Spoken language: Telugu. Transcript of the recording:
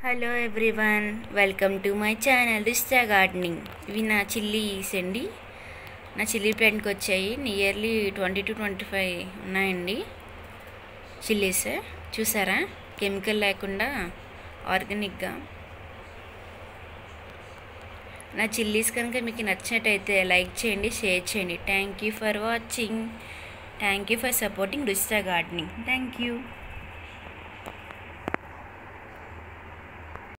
Hello everyone, welcome to my channel Rista gardening. ఇవి నా చిల్లీస్ అండి. నా చిల్లీ ప్లాంట్కి వచ్చాయి. నియర్లీ 20 to 25 ఉన్నాయండి చిల్లీస్. చూసారా, కెమికల్ లేకుండా ఆర్గానిక్గా. నా చిల్లీస్ కనుక మీకు నచ్చినట్టయితే లైక్ చేయండి, షేర్ చేయండి. Thank you for watching. Thank you for supporting Rista gardening. Thank you.